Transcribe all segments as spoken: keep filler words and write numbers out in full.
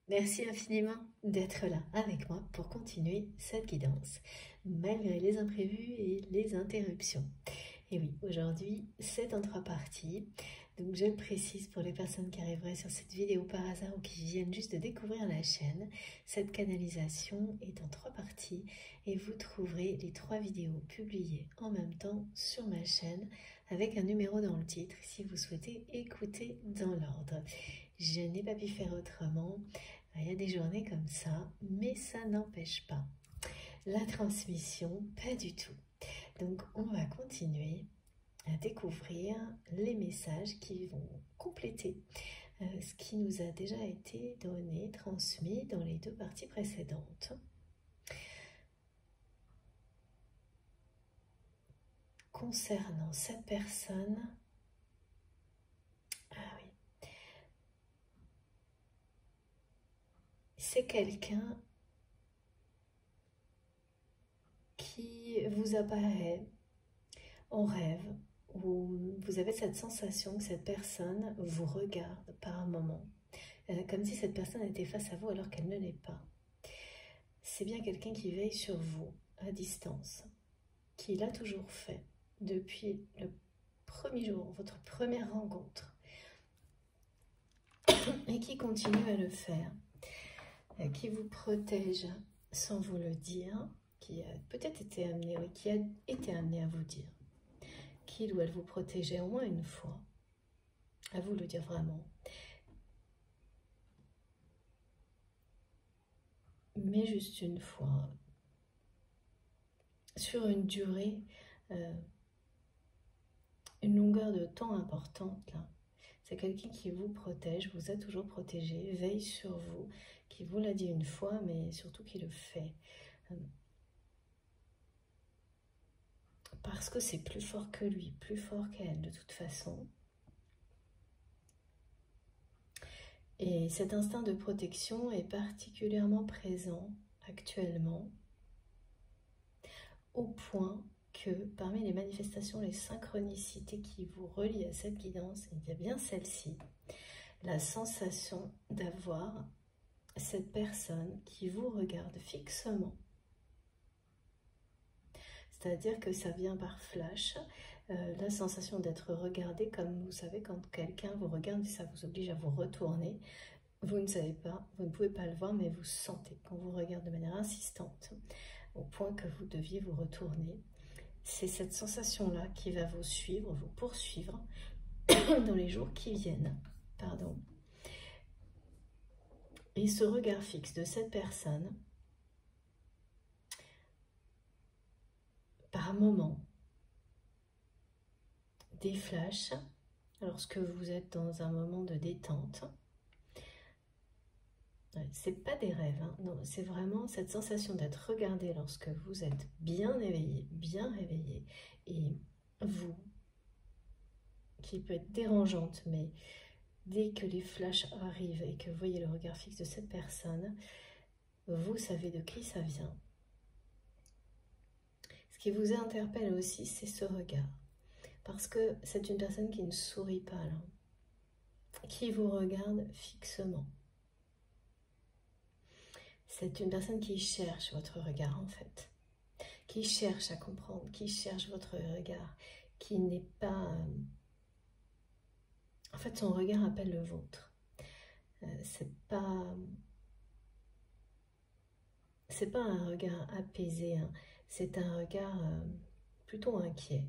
Merci infiniment d'être là avec moi pour continuer cette guidance, malgré les imprévus et les interruptions. Et oui, aujourd'hui, c'est en trois parties. Donc je le précise pour les personnes qui arriveraient sur cette vidéo par hasard ou qui viennent juste de découvrir la chaîne, cette canalisation est en trois parties et vous trouverez les trois vidéos publiées en même temps sur ma chaîne avec un numéro dans le titre si vous souhaitez écouter dans l'ordre. Je n'ai pas pu faire autrement, il y a des journées comme ça, mais ça n'empêche pas la transmission, pas du tout. Donc on va continuer à découvrir les messages qui vont compléter euh, ce qui nous a déjà été donné, transmis dans les deux parties précédentes. Concernant cette personne, ah oui, c'est quelqu'un qui vous apparaît en rêve, où vous avez cette sensation que cette personne vous regarde par un moment, euh, comme si cette personne était face à vous alors qu'elle ne l'est pas. C'est bien quelqu'un qui veille sur vous à distance, qui l'a toujours fait depuis le premier jour, votre première rencontre, et qui continue à le faire, euh, qui vous protège sans vous le dire, qui a peut-être été amené, oui, qui a été amené à vous dire qu'il ou elle vous protégeait au moins une fois, à vous le dire vraiment. Mais juste une fois, sur une durée, euh, une longueur de temps importante, là. C'est quelqu'un qui vous protège, vous a toujours protégé, veille sur vous, qui vous l'a dit une fois, mais surtout qui le fait. Parce que c'est plus fort que lui, plus fort qu'elle de toute façon. Et cet instinct de protection est particulièrement présent actuellement, au point que parmi les manifestations, les synchronicités qui vous relient à cette guidance, il y a bien celle-ci, la sensation d'avoir cette personne qui vous regarde fixement. C'est-à-dire que ça vient par flash, euh, la sensation d'être regardé, comme vous savez quand quelqu'un vous regarde, ça vous oblige à vous retourner. Vous ne savez pas, vous ne pouvez pas le voir, mais vous sentez qu'on vous regarde de manière insistante, au point que vous deviez vous retourner. C'est cette sensation-là qui va vous suivre, vous poursuivre dans les jours qui viennent. Pardon. Et ce regard fixe de cette personne, par moment, des flashs, lorsque vous êtes dans un moment de détente. C'est pas des rêves, hein, non, c'est vraiment cette sensation d'être regardé lorsque vous êtes bien éveillé, bien réveillé, et vous, qui peut être dérangeante, mais dès que les flashs arrivent et que vous voyez le regard fixe de cette personne, vous savez de qui ça vient. Ce qui vous interpelle aussi, c'est ce regard. Parce que c'est une personne qui ne sourit pas, là, qui vous regarde fixement. C'est une personne qui cherche votre regard, en fait. Qui cherche à comprendre, qui cherche votre regard, qui n'est pas... Euh... En fait, son regard appelle le vôtre. Euh, c'est pas... C'est pas un regard apaisé, hein. C'est un regard euh, plutôt inquiet.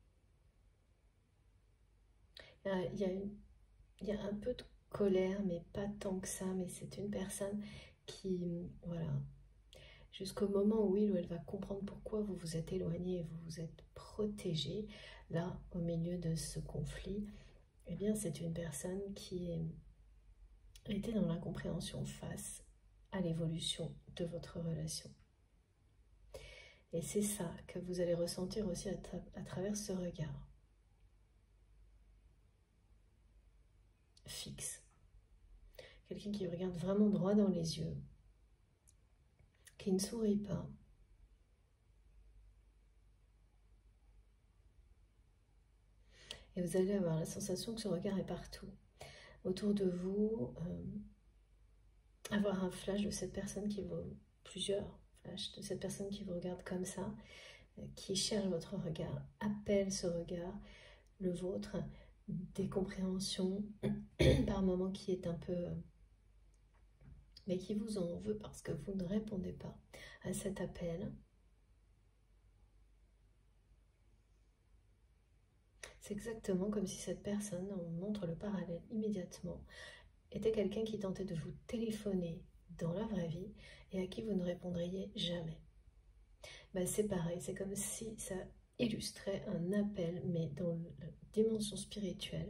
Il y a, une, il y a un peu de colère, mais pas tant que ça, mais c'est une personne qui, voilà, jusqu'au moment où il ou elle va comprendre pourquoi vous vous êtes éloigné et vous vous êtes protégé, là, au milieu de ce conflit, eh bien, c'est une personne qui était dans l'incompréhension face à l'évolution de votre relation. Et c'est ça que vous allez ressentir aussi à, tra à travers ce regard fixe. Quelqu'un qui regarde vraiment droit dans les yeux, qui ne sourit pas. Et vous allez avoir la sensation que ce regard est partout. Autour de vous, euh, avoir un flash de cette personne qui vous, plusieurs flashs de cette personne qui vous regarde comme ça, qui cherche votre regard, appelle ce regard, le vôtre, des compréhensions par moments qui est un peu, mais qui vous en veut parce que vous ne répondez pas à cet appel. C'est exactement comme si cette personne, on montre le parallèle immédiatement, était quelqu'un qui tentait de vous téléphoner dans la vraie vie et à qui vous ne répondriez jamais. Ben, c'est pareil, c'est comme si ça illustrait un appel, mais dans la dimension spirituelle,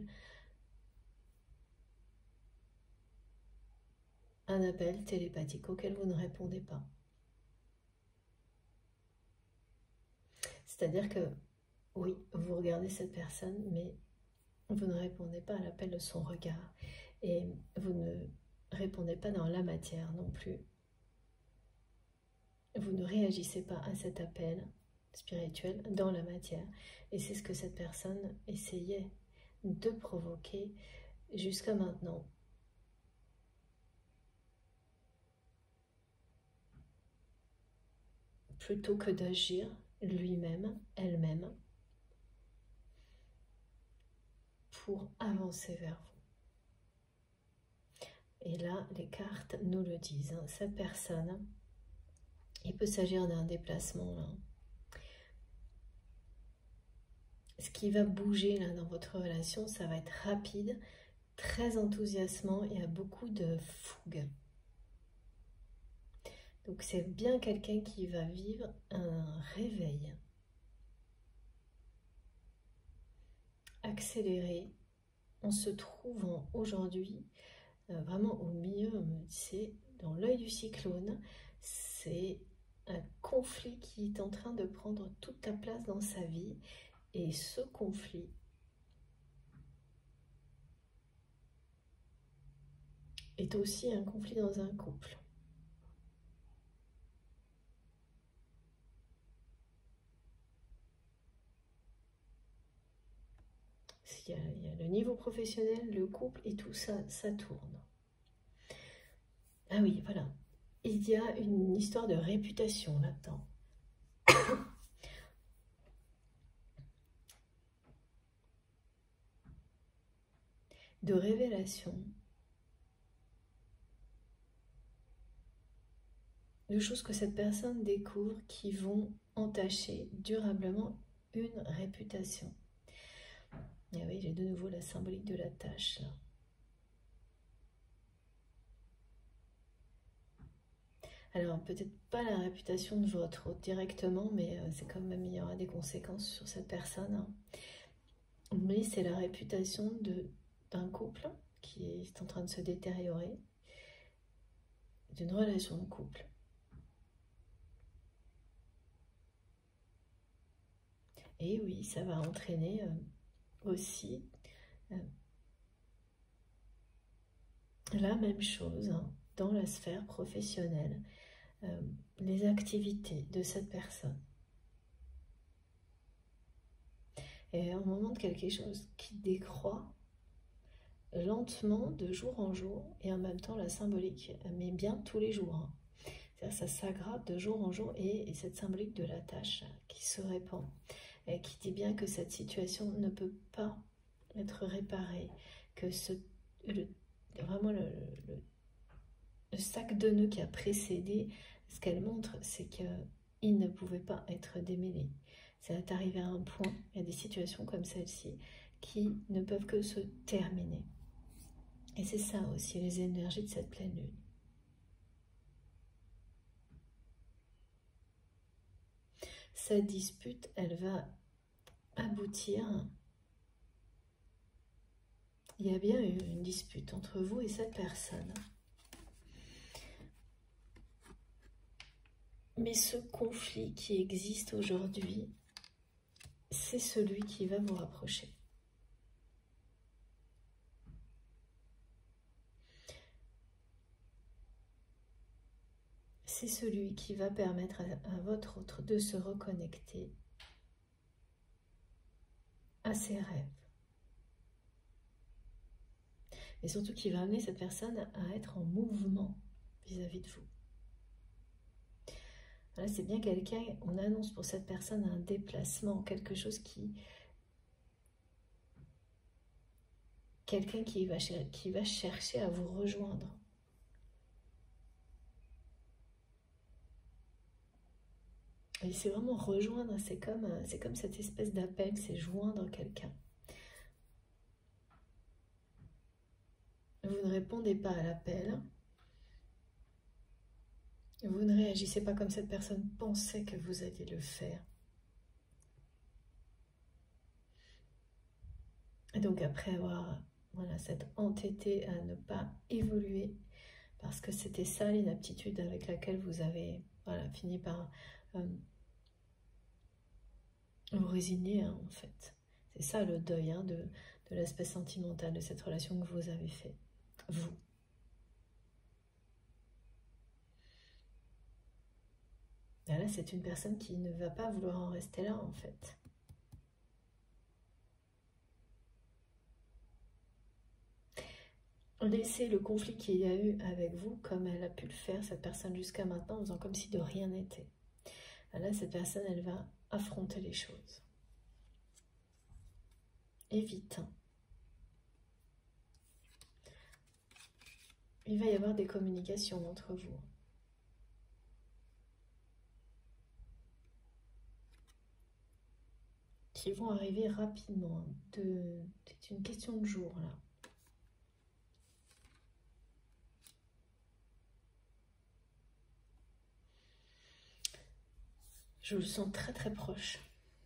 un appel télépathique auquel vous ne répondez pas. C'est-à-dire que, oui, vous regardez cette personne, mais vous ne répondez pas à l'appel de son regard. Et vous ne répondez pas dans la matière non plus. Vous ne réagissez pas à cet appel spirituel dans la matière. Et c'est ce que cette personne essayait de provoquer jusqu'à maintenant. Plutôt que d'agir lui-même, elle-même, pour avancer vers vous. Et là, les cartes nous le disent. Hein. Cette personne, il peut s'agir d'un déplacement. Là. Ce qui va bouger là dans votre relation, ça va être rapide, très enthousiasmant et a beaucoup de fougue. Donc c'est bien quelqu'un qui va vivre un réveil accéléré en se trouvant aujourd'hui euh, vraiment au milieu, c'est dans l'œil du cyclone, c'est un conflit qui est en train de prendre toute la place dans sa vie et ce conflit est aussi un conflit dans un couple. Il y, a, il y a le niveau professionnel, le couple et tout ça, ça tourne. Ah oui, voilà. Il y a une histoire de réputation là-dedans. De révélation. De choses que cette personne découvre qui vont entacher durablement une réputation. Et oui, j'ai de nouveau la symbolique de la tâche là. Alors, peut-être pas la réputation de votre hôte directement, mais euh, c'est quand même, il y aura des conséquences sur cette personne. Hein. Mais c'est la réputation d'un couple qui est en train de se détériorer, d'une relation de couple. Et oui, ça va entraîner euh, aussi euh, la même chose hein, dans la sphère professionnelle, euh, les activités de cette personne. Et au moment de quelque chose qui décroît lentement de jour en jour, et en même temps la symbolique, mais bien tous les jours. Hein. C'est-à-dire ça s'aggrave de jour en jour, et, et cette symbolique de la tâche qui se répand, et qui dit bien que cette situation ne peut pas être réparée, que ce, le, vraiment le, le, le sac de nœuds qui a précédé, ce qu'elle montre, c'est qu'il ne pouvait pas être démêlé. C'est arrivé à un point, il y a des situations comme celle-ci qui ne peuvent que se terminer. Et c'est ça aussi les énergies de cette pleine lune. Cette dispute, elle va aboutir. Il y a bien eu une dispute entre vous et cette personne. Mais ce conflit qui existe aujourd'hui, c'est celui qui va vous rapprocher. C'est celui qui va permettre à, à votre autre de se reconnecter à ses rêves. Et surtout qui va amener cette personne à être en mouvement vis-à-vis de vous. Là, c'est bien quelqu'un, on annonce pour cette personne un déplacement, quelque chose qui... Quelqu'un qui va, qui va chercher à vous rejoindre. Et c'est vraiment rejoindre, c'est comme, c'est comme cette espèce d'appel, c'est joindre quelqu'un. Vous ne répondez pas à l'appel. Vous ne réagissez pas comme cette personne pensait que vous alliez le faire. Et donc après avoir voilà, cette entêté à ne pas évoluer, parce que c'était ça l'inaptitude avec laquelle vous avez voilà, fini par euh, vous résigner hein, en fait. C'est ça le deuil hein, de, de l'aspect sentimental de cette relation que vous avez fait, vous. Et là, c'est une personne qui ne va pas vouloir en rester là en fait. Laissez le conflit qu'il y a eu avec vous comme elle a pu le faire, cette personne jusqu'à maintenant, en faisant comme si de rien n'était. Là, cette personne, elle va affronter les choses. Évitant. Il va y avoir des communications entre vous. Qui vont arriver rapidement. De... C'est une question de jour, là. Je le sens très très proche.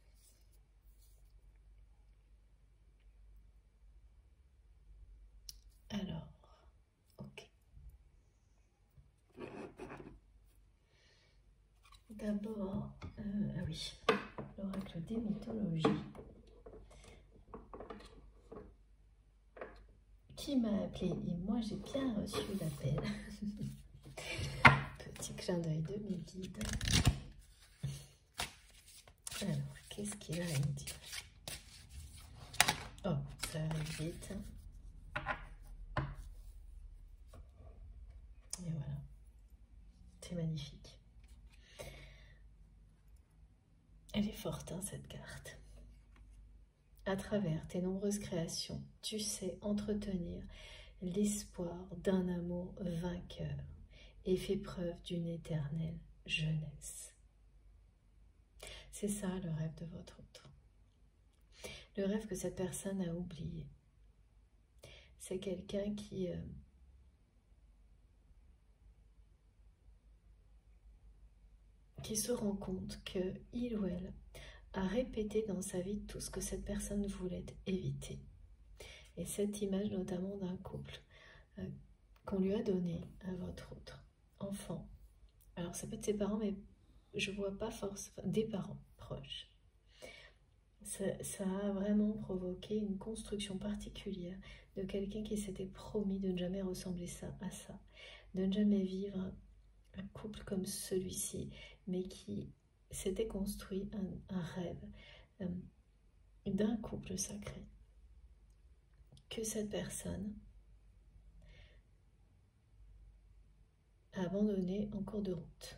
Alors, ok. D'abord, euh, ah oui, l'oracle des mythologies. Qui m'a appelé? Et moi, j'ai bien reçu l'appel. Petit clin d'œil de mes guides. Alors, qu'est-ce qu'il a à me dire? Oh, ça arrive vite. Et voilà. C'est magnifique. Elle est forte, hein, cette carte. À travers tes nombreuses créations, tu sais entretenir l'espoir d'un amour vainqueur et fais preuve d'une éternelle jeunesse. C'est ça le rêve de votre autre. Le rêve que cette personne a oublié. C'est quelqu'un qui... Euh, qui se rend compte qu'il ou elle a répété dans sa vie tout ce que cette personne voulait éviter. Et cette image notamment d'un couple euh, qu'on lui a donné à votre autre enfant. Alors ça peut être ses parents, mais je ne vois pas forcément des parents proches. Ça, ça a vraiment provoqué une construction particulière de quelqu'un qui s'était promis de ne jamais ressembler ça à ça, de ne jamais vivre un couple comme celui-ci, mais qui s'était construit un, un rêve euh, d'un couple sacré, que cette personne a abandonné en cours de route.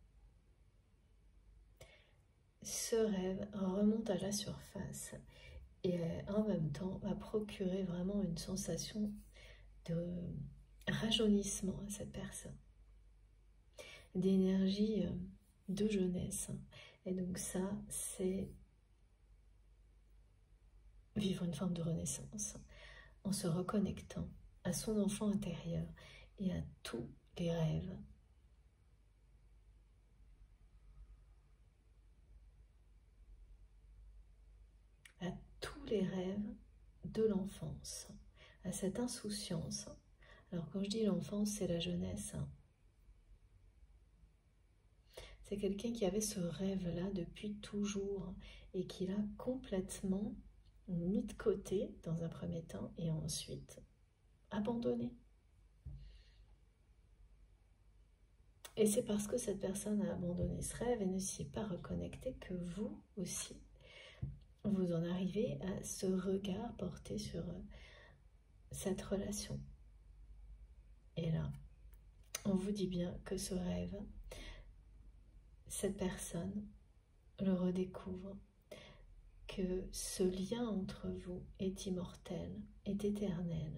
Ce rêve remonte à la surface et en même temps va procurer vraiment une sensation de rajeunissement à cette personne, d'énergie de jeunesse. Et donc ça, c'est vivre une forme de renaissance en se reconnectant à son enfant intérieur et à tous les rêves à tous les rêves de l'enfance, à cette insouciance. Alors quand je dis l'enfance, c'est la jeunesse. C'est quelqu'un qui avait ce rêve-là depuis toujours et qui l'a complètement mis de côté dans un premier temps et ensuite abandonné. Et c'est parce que cette personne a abandonné ce rêve et ne s'y est pas reconnecté que vous aussi, vous en arrivez à ce regard porté sur cette relation. Et là, on vous dit bien que ce rêve, cette personne le redécouvre, que ce lien entre vous est immortel, est éternel.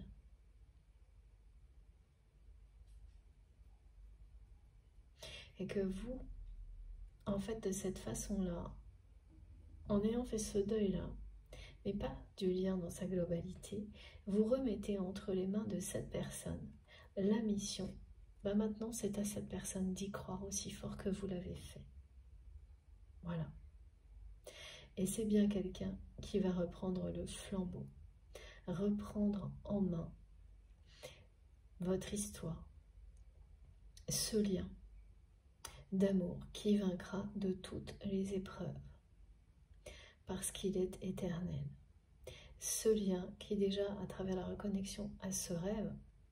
Et que vous, en fait, de cette façon-là, en ayant fait ce deuil-là, mais pas du lien dans sa globalité, vous remettez entre les mains de cette personne la mission. Ben maintenant, c'est à cette personne d'y croire aussi fort que vous l'avez fait. Voilà. Et c'est bien quelqu'un qui va reprendre le flambeau, reprendre en main votre histoire, ce lien d'amour qui vaincra de toutes les épreuves, parce qu'il est éternel. Ce lien qui déjà, à travers la reconnexion à ce rêve,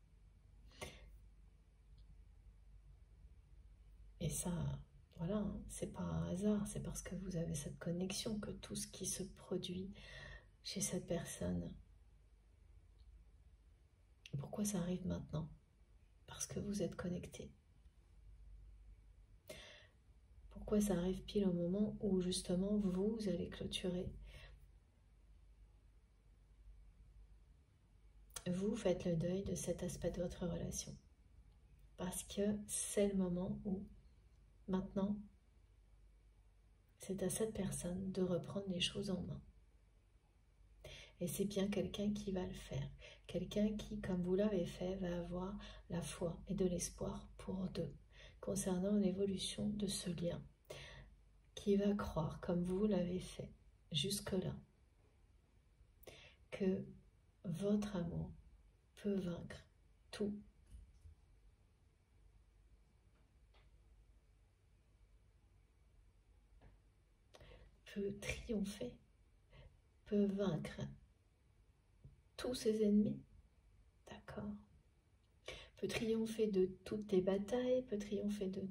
et ça, voilà, hein, c'est pas un hasard, c'est parce que vous avez cette connexion que tout ce qui se produit chez cette personne. Pourquoi ça arrive maintenant? Parce que vous êtes connecté. Pourquoi ça arrive pile au moment où justement vous allez clôturer? Vous faites le deuil de cet aspect de votre relation. Parce que c'est le moment où, maintenant, c'est à cette personne de reprendre les choses en main. Et c'est bien quelqu'un qui va le faire. Quelqu'un qui, comme vous l'avez fait, va avoir la foi et de l'espoir pour deux, concernant l'évolution de ce lien. Qui va croire, comme vous l'avez fait jusque-là, que votre amour peut vaincre tout. Peut triompher, peut vaincre tous ses ennemis, d'accord? Peut triompher de toutes les batailles, peut triompher de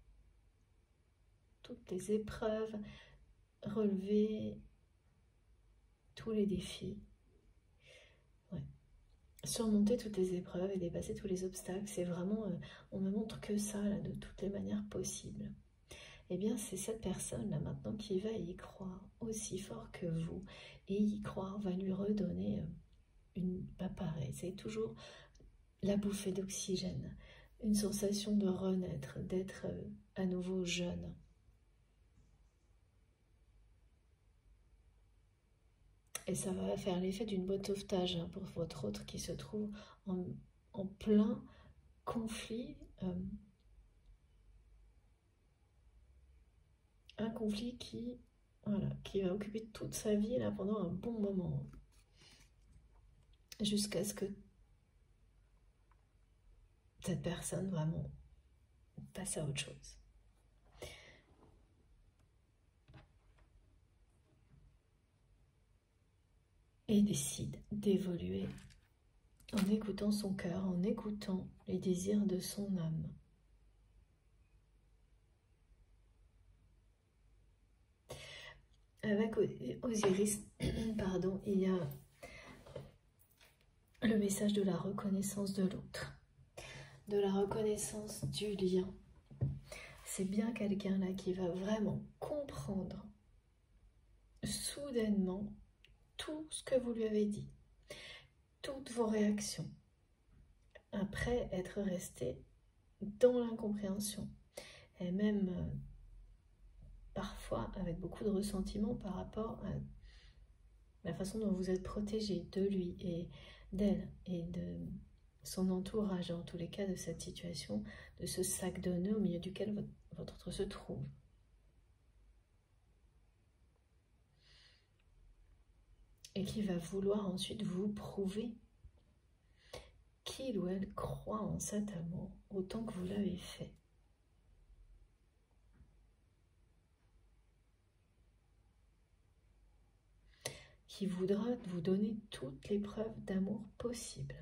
toutes les épreuves, relever tous les défis. Ouais. Surmonter toutes les épreuves et dépasser tous les obstacles, c'est vraiment, euh, on me montre que ça, là, de toutes les manières possibles. Eh bien, c'est cette personne-là maintenant qui va y croire aussi fort que vous. Et y croire va lui redonner euh, une... Pas pareil, c'est toujours la bouffée d'oxygène, une sensation de renaître, d'être euh, à nouveau jeune. Et ça va faire l'effet d'une boîte de sauvetage hein, pour votre autre qui se trouve en, en plein conflit. Euh, un conflit qui, voilà, qui va occuper toute sa vie là, pendant un bon moment. Jusqu'à ce que cette personne vraiment passe à autre chose. Et décide d'évoluer en écoutant son cœur, en écoutant les désirs de son âme. Avec Osiris, pardon, il y a le message de la reconnaissance de l'autre, de la reconnaissance du lien. C'est bien quelqu'un là qui va vraiment comprendre soudainement tout ce que vous lui avez dit, toutes vos réactions, après être resté dans l'incompréhension, et même euh, parfois avec beaucoup de ressentiment par rapport à la façon dont vous êtes protégé de lui et d'elle et de son entourage, en tous les cas de cette situation, de ce sac de nœuds au milieu duquel votre, votre autre se trouve. Et qui va vouloir ensuite vous prouver qu'il ou elle croit en cet amour autant que vous l'avez fait. Qui voudra vous donner toutes les preuves d'amour possibles.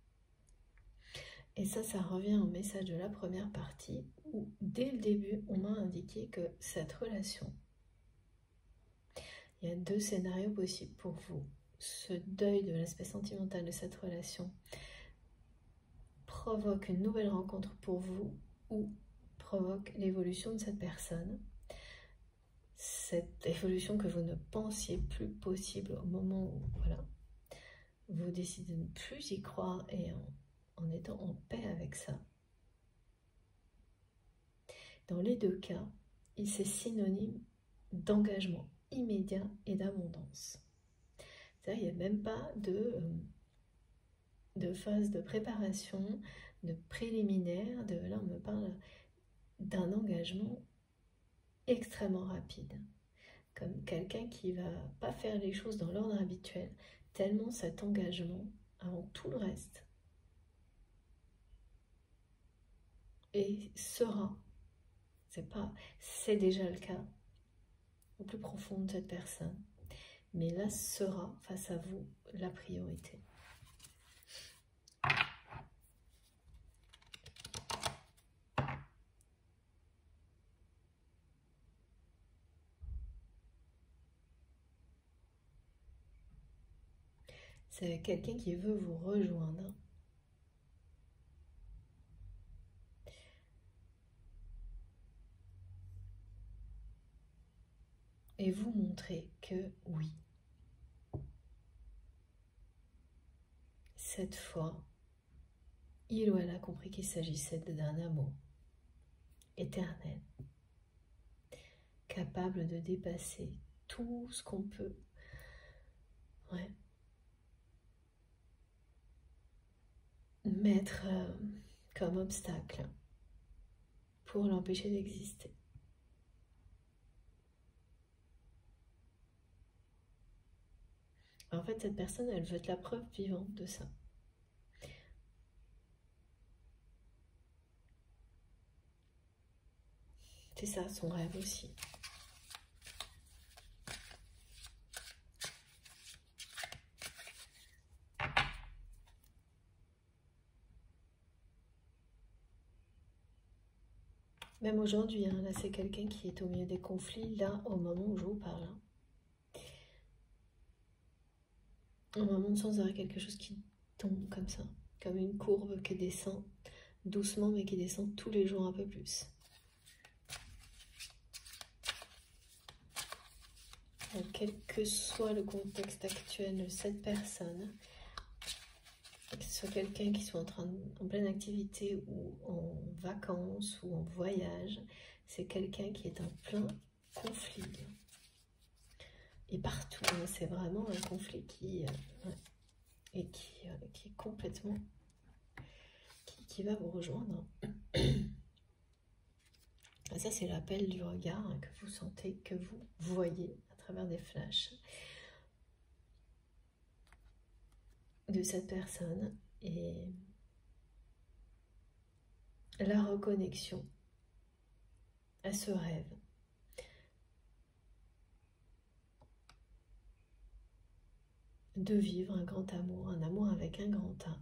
Et ça, ça revient au message de la première partie où, dès le début, on m'a indiqué que cette relation, il y a deux scénarios possibles pour vous. Ce deuil de l'aspect sentimental de cette relation provoque une nouvelle rencontre pour vous ou provoque l'évolution de cette personne. Cette évolution que vous ne pensiez plus possible au moment où voilà, vous décidez de ne plus y croire et en, en étant en paix avec ça. Dans les deux cas, c'est synonyme d'engagement immédiat et d'abondance. C'est-à-dire qu'il n'y a même pas de, de phase de préparation, de préliminaire, de, là on me parle d'un engagement extrêmement rapide, comme quelqu'un qui ne va pas faire les choses dans l'ordre habituel, tellement cet engagement avant tout le reste et sera, c'est pas, c'est déjà le cas au plus profond de cette personne, mais là sera face à vous la priorité. C'est quelqu'un qui veut vous rejoindre. Et vous montrer que oui, cette fois, il ou elle a compris qu'il s'agissait d'un amour éternel, capable de dépasser tout ce qu'on peut ouais, mettre euh, comme obstacle pour l'empêcher d'exister. En fait, cette personne, elle veut être la preuve vivante de ça. C'est ça, son rêve aussi. Même aujourd'hui, hein, là, c'est quelqu'un qui est au milieu des conflits, là, au moment où je vous parle. Hein. Un moment de sens, il y aurait quelque chose qui tombe comme ça, comme une courbe qui descend doucement, mais qui descend tous les jours un peu plus. Donc, quel que soit le contexte actuel de cette personne, que ce soit quelqu'un qui soit en, train de, en pleine activité ou en vacances ou en voyage, c'est quelqu'un qui est en plein conflit. Et partout, hein, c'est vraiment un conflit qui, euh, ouais, et qui, euh, qui est complètement, qui, qui va vous rejoindre. Et ça, c'est l'appel du regard hein, que vous sentez, que vous voyez à travers des flashs de cette personne et la reconnexion à ce rêve. De vivre un grand amour, un amour avec un grand A.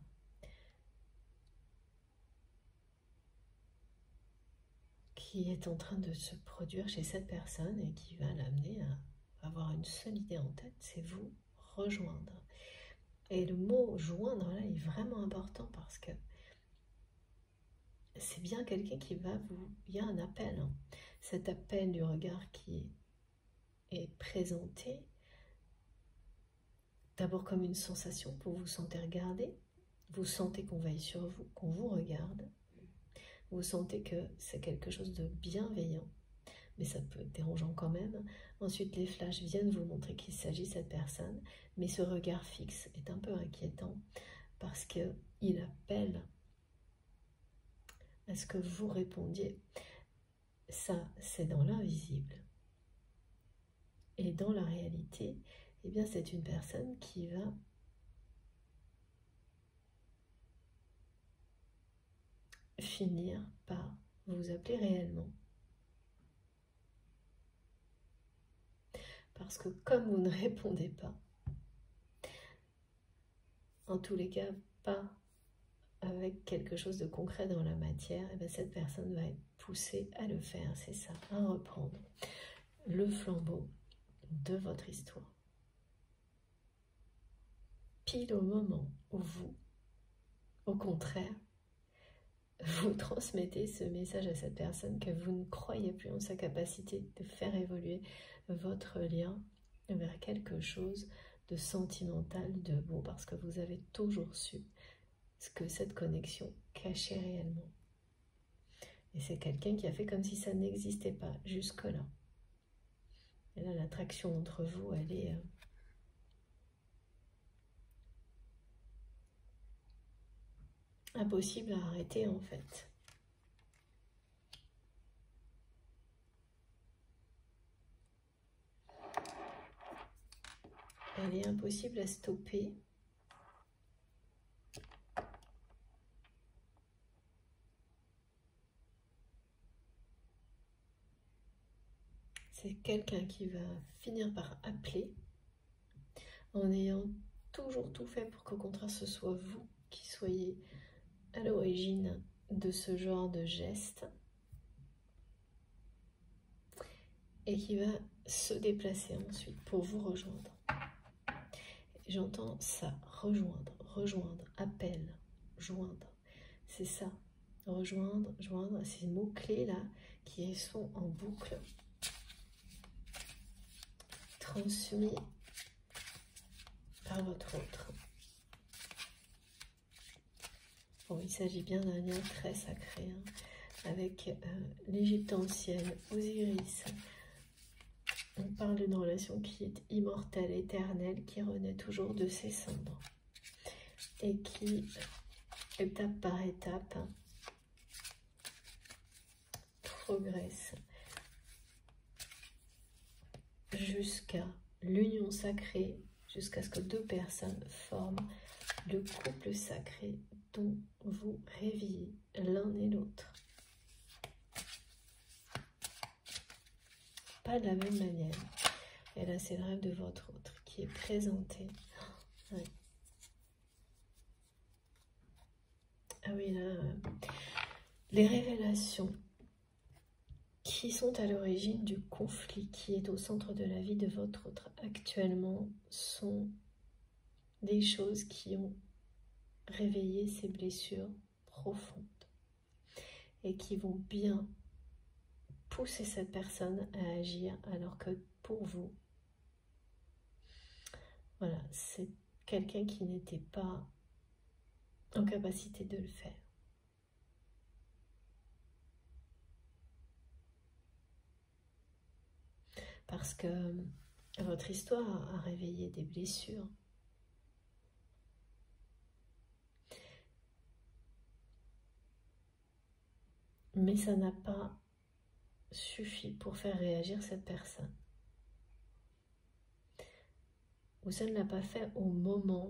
Qui est en train de se produire chez cette personne et qui va l'amener à avoir une seule idée en tête, c'est vous rejoindre. Et le mot joindre là est vraiment important parce que c'est bien quelqu'un qui va vous... Il y a un appel. Hein. Cet appel du regard qui est présenté d'abord comme une sensation, vous vous sentez regardé, vous sentez qu'on veille sur vous, qu'on vous regarde, vous sentez que c'est quelque chose de bienveillant, mais ça peut être dérangeant quand même. Ensuite, les flashs viennent vous montrer qu'il s'agit de cette personne, mais ce regard fixe est un peu inquiétant parce qu'il appelle à ce que vous répondiez. Ça, c'est dans l'invisible. Et dans la réalité, eh bien, c'est une personne qui va finir par vous appeler réellement. Parce que comme vous ne répondez pas, en tous les cas, pas avec quelque chose de concret dans la matière, et bien cette personne va être poussée à le faire, c'est ça, à reprendre le flambeau de votre histoire. Pile au moment où vous, au contraire, vous transmettez ce message à cette personne que vous ne croyez plus en sa capacité de faire évoluer votre lien vers quelque chose de sentimental, de beau, parce que vous avez toujours su ce que cette connexion cachait réellement. Et c'est quelqu'un qui a fait comme si ça n'existait pas jusque-là. Et là, l'attraction entre vous, elle est... Euh, impossible à arrêter, en fait. Elle est impossible à stopper. C'est quelqu'un qui va finir par appeler en ayant toujours tout fait pour qu'au contraire ce soit vous qui soyez à l'origine de ce genre de geste et qui va se déplacer ensuite pour vous rejoindre. J'entends ça, rejoindre, rejoindre, appel, joindre, c'est ça, rejoindre, joindre, ces mots-clés là qui sont en boucle, transmis par votre autre. Bon, il s'agit bien d'un lien très sacré, hein, avec euh, l'Égypte ancienne, Osiris. On parle d'une relation qui est immortelle, éternelle, qui renaît toujours de ses cendres et qui, étape par étape, progresse jusqu'à l'union sacrée, jusqu'à ce que deux personnes forment le couple sacré dont vous rêviez l'un et l'autre. Pas de la même manière. Et là, c'est le rêve de votre autre qui est présenté. Ouais. Ah oui, là, euh, les révélations qui sont à l'origine du conflit qui est au centre de la vie de votre autre actuellement sont des choses qui ont réveillé ces blessures profondes et qui vont bien pousser cette personne à agir, alors que pour vous, voilà, c'est quelqu'un qui n'était pas en capacité de le faire. Parce que votre histoire a réveillé des blessures. Mais ça n'a pas suffi pour faire réagir cette personne. Ou ça ne l'a pas fait au moment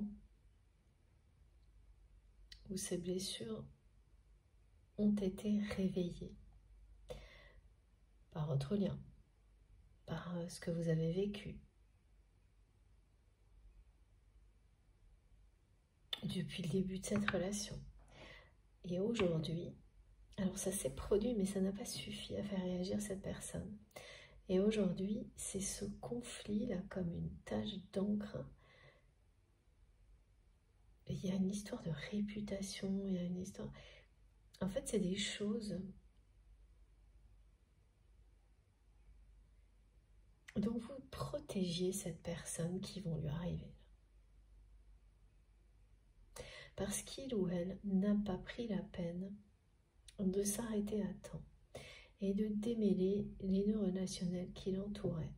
où ces blessures ont été réveillées par votre lien, par ce que vous avez vécu depuis le début de cette relation. Et aujourd'hui, alors ça s'est produit, mais ça n'a pas suffi à faire réagir cette personne. Et aujourd'hui, c'est ce conflit-là comme une tache d'encre. Il y a une histoire de réputation, il y a une histoire... En fait, c'est des choses dont vous protégez cette personne qui vont lui arriver. Parce qu'il ou elle n'a pas pris la peine de s'arrêter à temps et de démêler les nœuds relationnels qui l'entouraient,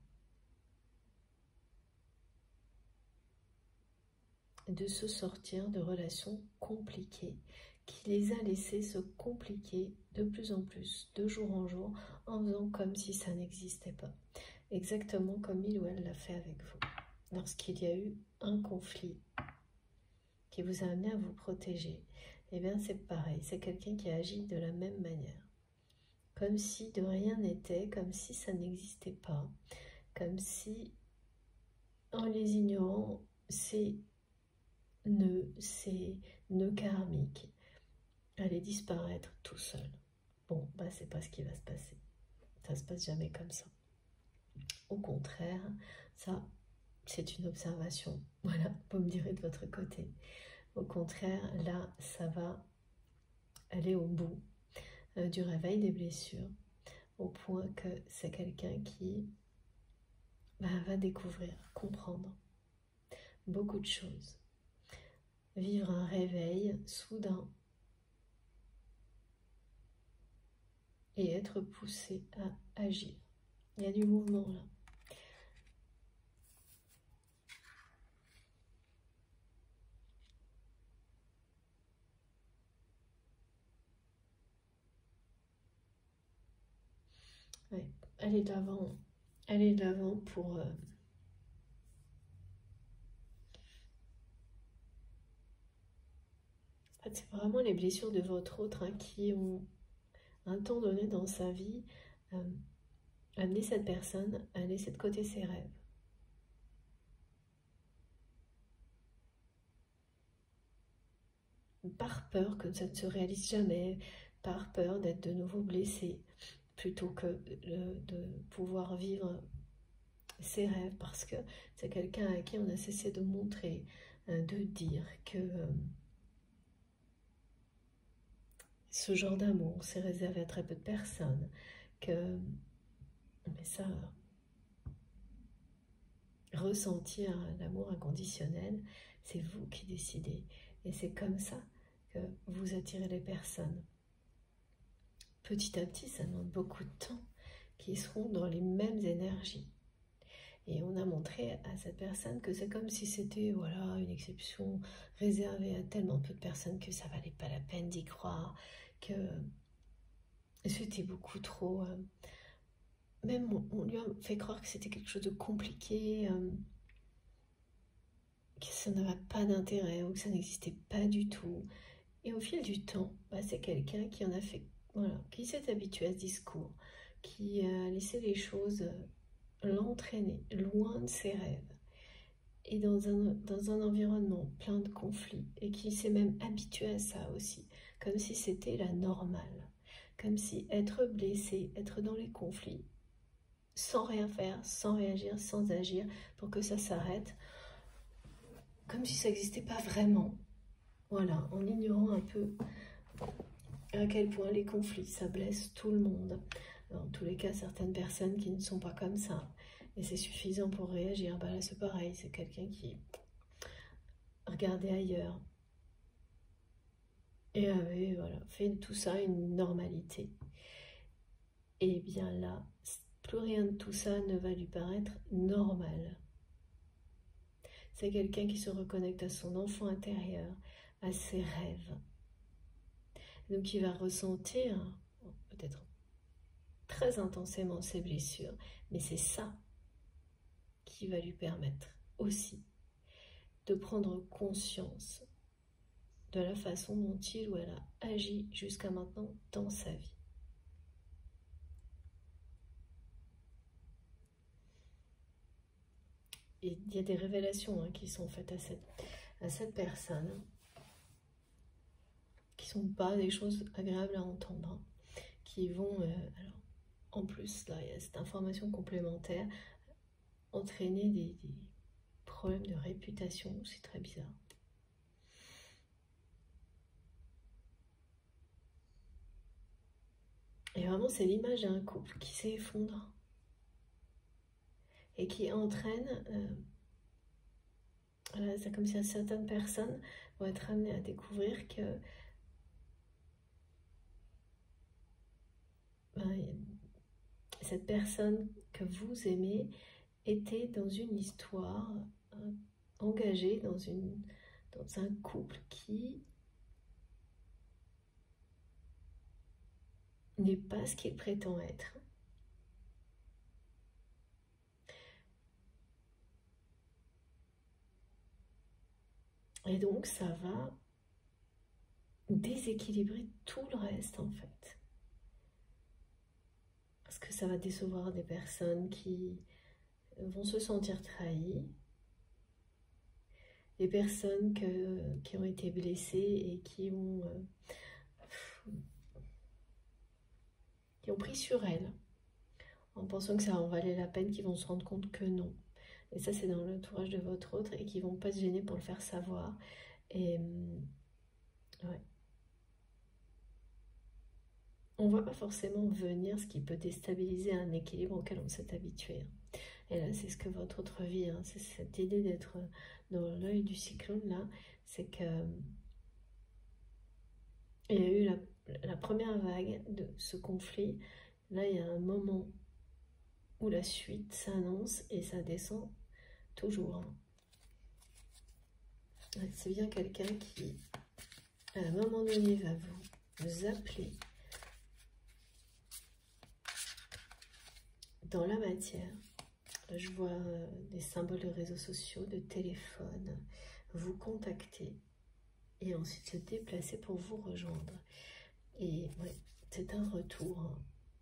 de se sortir de relations compliquées qui les a laissés se compliquer de plus en plus, de jour en jour, en faisant comme si ça n'existait pas, exactement comme il ou elle l'a fait avec vous. Lorsqu'il y a eu un conflit qui vous a amené à vous protéger, eh bien c'est pareil, c'est quelqu'un qui agit de la même manière. Comme si de rien n'était, comme si ça n'existait pas, comme si, en les ignorant, ces nœuds, ces nœuds karmiques allaient disparaître tout seuls. Bon, bah c'est pas ce qui va se passer. Ça se passe jamais comme ça. Au contraire, ça, c'est une observation. Voilà, vous me direz de votre côté. Au contraire, là, ça va elle est au bout euh, du réveil des blessures, au point que c'est quelqu'un qui bah, va découvrir, comprendre beaucoup de choses, vivre un réveil soudain et être poussé à agir. Il y a du mouvement là. Ouais. Allez de l'avant, allez de l'avant pour... Euh, en fait, c'est vraiment les blessures de votre autre hein, qui ont, un temps donné dans sa vie, euh, amené cette personne à laisser de côté ses rêves. Par peur que ça ne se réalise jamais, par peur d'être de nouveau blessé, plutôt que de, de pouvoir vivre ses rêves, parce que c'est quelqu'un à qui on a cessé de montrer, euh, de dire que euh, ce genre d'amour c'est réservé à très peu de personnes, que mais ça, ressentir l'amour inconditionnel, c'est vous qui décidez, et c'est comme ça que vous attirez les personnes. Petit à petit, ça demande beaucoup de temps, qui seront dans les mêmes énergies. Et on a montré à cette personne que c'est comme si c'était voilà, une exception réservée à tellement peu de personnes que ça valait pas la peine d'y croire, que c'était beaucoup trop... Euh, même on lui a fait croire que c'était quelque chose de compliqué, euh, que ça n'avait pas d'intérêt ou que ça n'existait pas du tout. Et au fil du temps, bah, c'est quelqu'un qui en a fait, voilà, qui s'est habitué à ce discours, qui a laissé les choses l'entraîner loin de ses rêves et dans un, dans un environnement plein de conflits, et qui s'est même habitué à ça aussi, comme si c'était la normale, comme si être blessé, être dans les conflits, sans rien faire, sans réagir, sans agir pour que ça s'arrête, comme si ça n'existait pas vraiment. Voilà, en ignorant un peu à quel point les conflits, ça blesse tout le monde. En tous les cas, certaines personnes qui ne sont pas comme ça, et c'est suffisant pour réagir. Bah là, c'est pareil, c'est quelqu'un qui regardait ailleurs et avait voilà, fait de tout ça une normalité. Et bien là, plus rien de tout ça ne va lui paraître normal. C'est quelqu'un qui se reconnecte à son enfant intérieur, à ses rêves. Donc il va ressentir, peut-être très intensément, ses blessures, mais c'est ça qui va lui permettre aussi de prendre conscience de la façon dont il ou elle a agi jusqu'à maintenant dans sa vie. Et il y a des révélations hein, qui sont faites à cette, à cette personne, qui ne sont pas des choses agréables à entendre, hein, qui vont, euh, alors, en plus, là, il y a cette information complémentaire, entraîner des, des problèmes de réputation, c'est très bizarre. Et vraiment, c'est l'image d'un couple qui s'effondre et qui entraîne, euh, voilà, c'est comme si certaines personnes vont être amenées à découvrir que ben, cette personne que vous aimez était dans une histoire, euh, engagée dans, une, dans un couple qui n'est pas ce qu'il prétend être. Et donc ça va déséquilibrer tout le reste en fait. Parce que ça va décevoir des personnes qui vont se sentir trahies, des personnes que, qui ont été blessées et qui ont, euh, qui ont pris sur elles, en pensant que ça en valait la peine, qui vont se rendre compte que non. Et ça, c'est dans l'entourage de votre autre, et qui vont pas se gêner pour le faire savoir. Et ouais. on ne voit pas forcément venir ce qui peut déstabiliser un équilibre auquel on s'est habitué. Et là, c'est ce que votre autre vie, hein, c'est cette idée d'être dans l'œil du cyclone, là, c'est que il y a eu la, la première vague de ce conflit. Là, il y a un moment où la suite s'annonce et ça descend toujours. C'est bien quelqu'un qui, à un moment donné, va vous, vous appeler dans la matière. Là, je vois euh, des symboles de réseaux sociaux, de téléphone, vous contacter et ensuite se déplacer pour vous rejoindre. Et ouais, c'est un retour. Hein.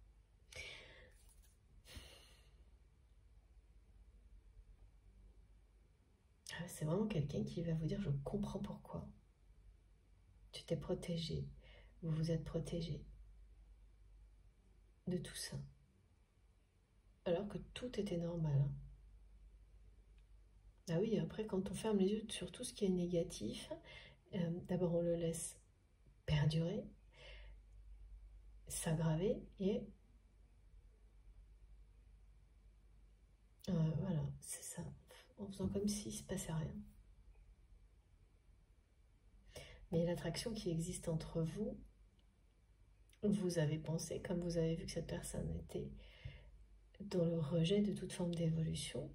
C'est vraiment quelqu'un qui va vous dire, je comprends pourquoi. Tu t'es protégé, vous vous êtes protégé de tout ça. Alors que tout était normal. Hein. Ah oui, après quand on ferme les yeux sur tout ce qui est négatif, euh, d'abord on le laisse perdurer, s'aggraver et euh, voilà, c'est ça, en faisant comme s'il ne se passait rien. Mais l'attraction qui existe entre vous, vous avez pensé, comme vous avez vu que cette personne était dans le rejet de toute forme d'évolution,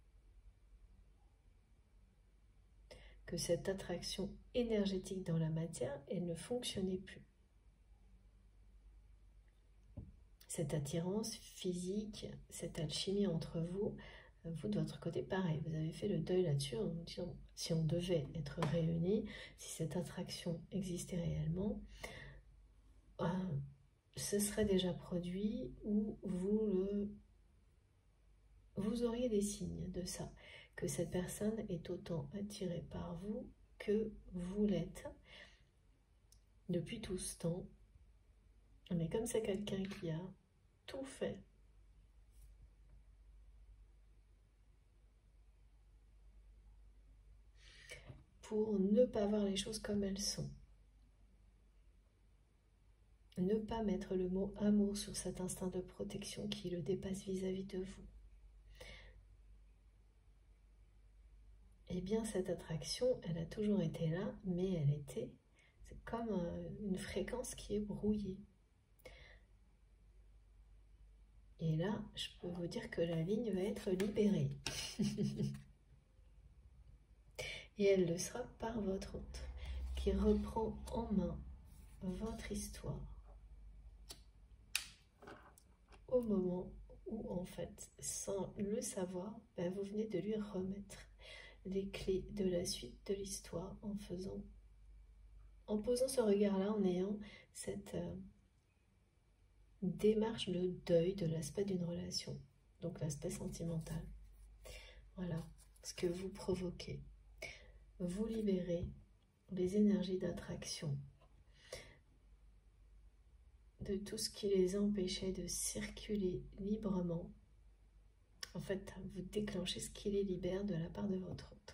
que cette attraction énergétique dans la matière, elle ne fonctionnait plus. Cette attirance physique, cette alchimie entre vous, vous de votre côté, pareil, vous avez fait le deuil là-dessus en vous disant, si on devait être réunis, si cette attraction existait réellement, euh, ce serait déjà produit ou vous, le, vous auriez des signes de ça, que cette personne est autant attirée par vous que vous l'êtes depuis tout ce temps. Mais comme c'est quelqu'un qui a tout fait pour ne pas voir les choses comme elles sont, ne pas mettre le mot amour sur cet instinct de protection qui le dépasse vis-à-vis de vous, eh bien cette attraction, elle a toujours été là, mais elle était, c'est comme une fréquence qui est brouillée. Et là, je peux vous dire que la ligne va être libérée. Et elle le sera par votre hôte, qui reprend en main votre histoire. Au moment où, en fait, sans le savoir, ben, vous venez de lui remettre les clés de la suite de l'histoire en faisant, en posant ce regard-là, en ayant cette euh, démarche de deuil de l'aspect d'une relation, donc l'aspect sentimental. Voilà ce que vous provoquez. Vous libérez les énergies d'attraction de tout ce qui les empêchait de circuler librement. En fait, vous déclenchez ce qui les libère de la part de votre autre.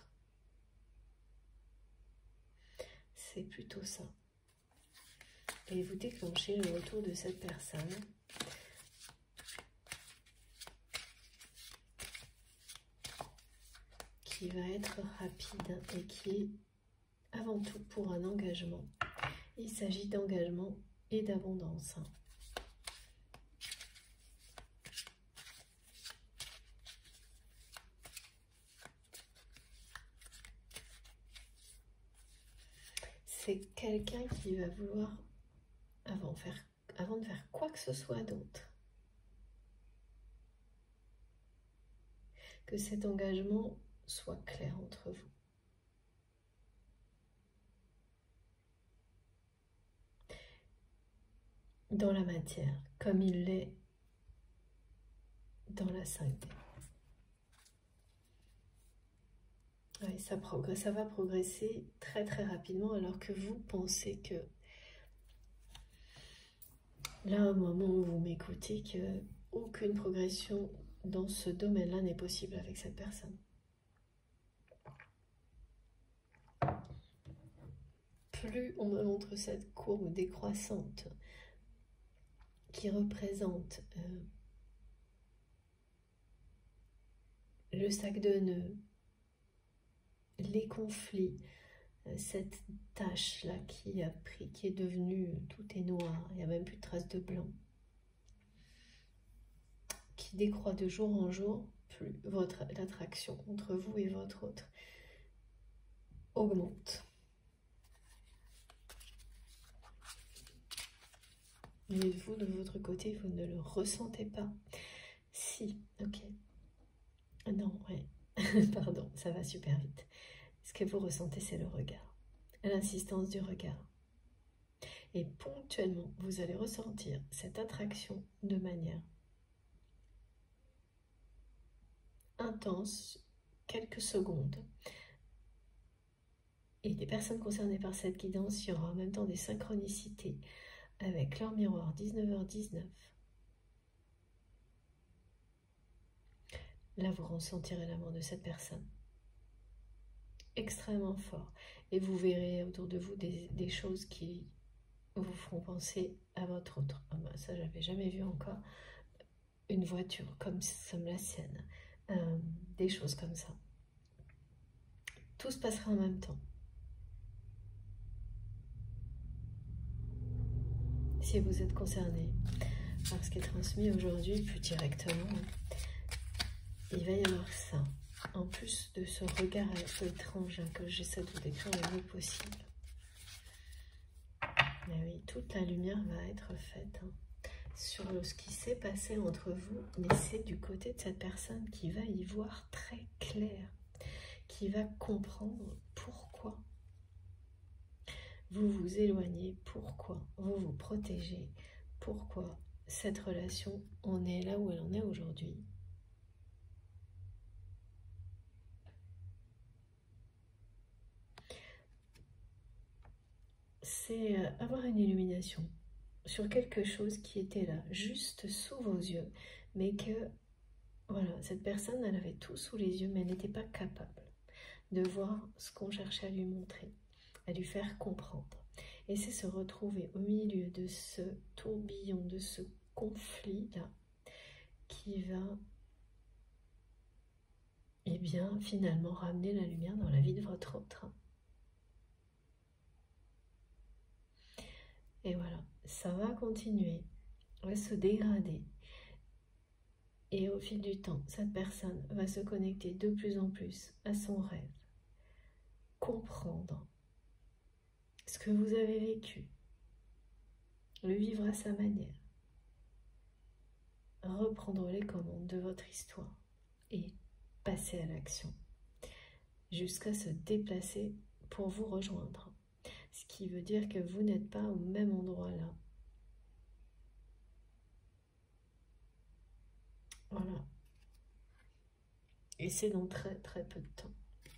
C'est plutôt ça. Et vous déclenchez le retour de cette personne. Qui va être rapide et qui est avant tout pour un engagement. Il s'agit d'engagement et d'abondance. C'est quelqu'un qui va vouloir, avant, faire, avant de faire quoi que ce soit d'autre, que cet engagement soit clair entre vous. Dans la matière, comme il l'est dans la cinq D. Oui, ça, progresse, ça va progresser très très rapidement alors que vous pensez que là, au moment où vous m'écoutez, que aucune progression dans ce domaine-là n'est possible avec cette personne. Plus on me montre cette courbe décroissante qui représente euh, le sac de nœuds, les conflits, euh, cette tache-là qui a pris, qui est devenue, tout est noir, il n'y a même plus de traces de blanc, qui décroît de jour en jour, plus votre l'attraction entre vous et votre autre augmente. Mais vous, de votre côté, vous ne le ressentez pas. Si, ok. Non, ouais. Pardon, ça va super vite. Ce que vous ressentez, c'est le regard. L'insistance du regard. Et ponctuellement, vous allez ressentir cette attraction de manière intense, quelques secondes. Et des personnes concernées par cette guidance, il y aura en même temps des synchronicités avec leur miroir, dix-neuf heures dix-neuf. Là, vous ressentirez l'amour de cette personne. Extrêmement fort. Et vous verrez autour de vous des, des choses qui vous feront penser à votre autre. Ah ben, ça, j'avais jamais vu encore. Une voiture comme, comme la sienne. Euh, des choses comme ça. Tout se passera en même temps. Si vous êtes concerné par ce qui est transmis aujourd'hui, plus directement, il va y avoir ça. En plus de ce regard un peu étrange hein, que j'essaie de vous décrire le mieux possible. Mais oui, toute la lumière va être faite hein, sur ce qui s'est passé entre vous, mais c'est du côté de cette personne qui va y voir très clair, qui va comprendre pourquoi vous vous éloignez, pourquoi vous vous protégez, pourquoi cette relation en est là où elle en est aujourd'hui. C'est avoir une illumination sur quelque chose qui était là, juste sous vos yeux, mais que, voilà, cette personne, elle avait tout sous les yeux, mais elle n'était pas capable de voir ce qu'on cherchait à lui montrer, à lui faire comprendre. Et c'est se retrouver au milieu de ce tourbillon, de ce conflit-là, qui va, eh bien, finalement, ramener la lumière dans la vie de votre autre. Et voilà, ça va continuer, va se dégrader. Et au fil du temps, cette personne va se connecter de plus en plus à son rêve, comprendre ce que vous avez vécu, le vivre à sa manière, reprendre les commandes de votre histoire et passer à l'action, jusqu'à se déplacer pour vous rejoindre. Ce qui veut dire que vous n'êtes pas au même endroit là. Voilà. Et c'est dans très très peu de temps.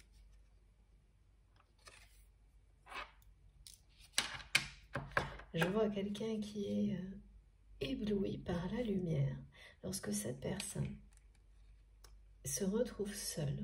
Je vois quelqu'un qui est euh, ébloui par la lumière lorsque cette personne se retrouve seule,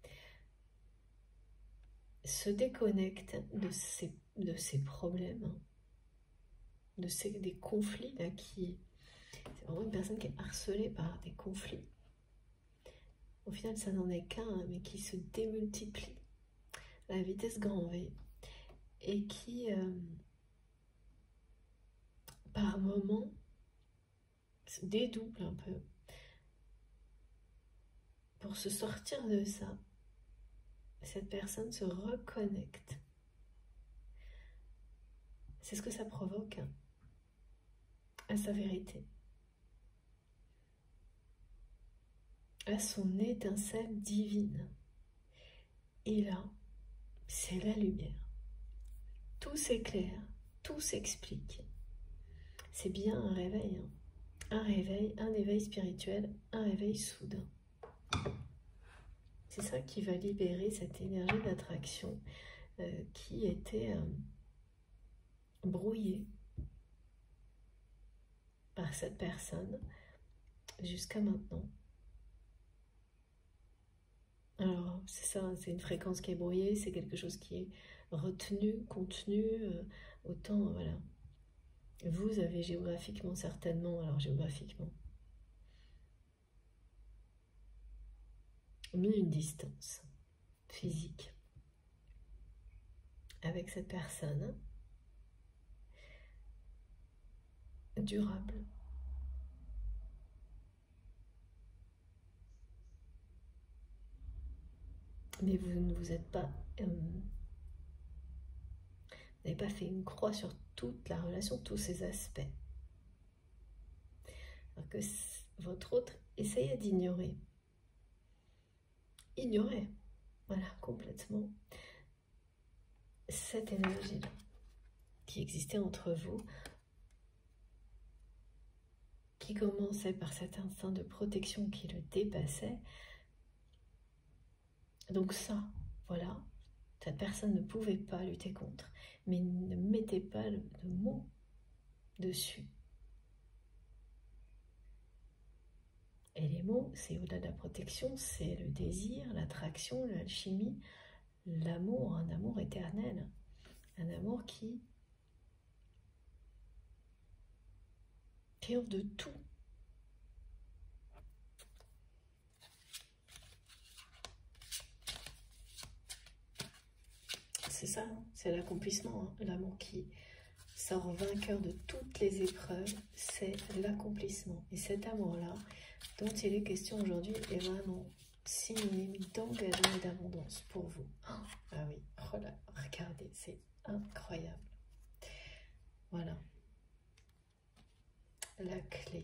se déconnecte de ses, de ses problèmes, de ses, des conflits là, qui... C'est vraiment une personne qui est harcelée par des conflits. Au final, ça n'en est qu'un, mais qui se démultiplie à la vitesse grand V et qui, euh, par moments, se dédouble un peu pour se sortir de ça. Cette personne se reconnecte. C'est ce que ça provoque hein, à sa vérité, à son étincelle divine. Et là, c'est la lumière. Tout s'éclaire, tout s'explique. C'est bien un réveil, hein. Un réveil, un éveil spirituel, un réveil soudain. C'est ça qui va libérer cette énergie d'attraction euh, qui était euh, brouillée par cette personne jusqu'à maintenant. Alors, c'est ça, c'est une fréquence qui est brouillée, c'est quelque chose qui est retenu, contenu, euh, autant, voilà. Vous avez géographiquement certainement, alors géographiquement, mis une distance physique avec cette personne durable. Mais vous ne vous êtes pas... Euh, vous n'avez pas fait une croix sur toute la relation, tous ses aspects. Alors que votre autre essayait d'ignorer. Ignorer, voilà, complètement, cette énergie-là qui existait entre vous, qui commençait par cet instinct de protection qui le dépassait. Donc ça, voilà, cette personne ne pouvait pas lutter contre, mais ne mettez pas de mots dessus. Et les mots, c'est au-delà de la protection, c'est le désir, l'attraction, l'alchimie, l'amour, un amour éternel, un amour qui triomphe de tout. C'est ça, hein, c'est l'accomplissement, hein, l'amour qui sort vainqueur de toutes les épreuves, c'est l'accomplissement. Et cet amour-là, dont il est question aujourd'hui, est vraiment synonyme d'engagement et d'abondance pour vous. Ah oui, oh là, regardez, c'est incroyable. Voilà. La clé.